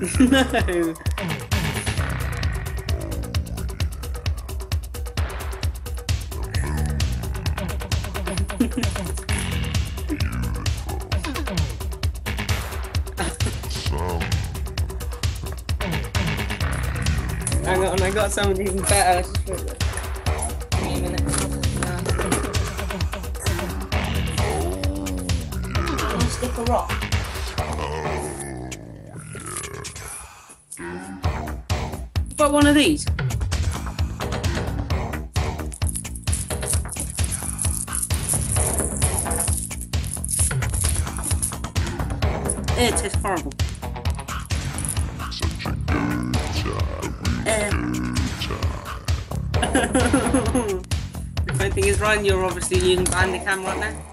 No. Hang on, I got something even better. Just wait a minute. Can you stick a rock? But one of these. It tastes horrible. Such a good If anything is wrong, you're obviously using behind the camera right now.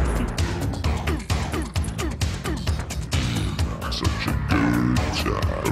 such a good time.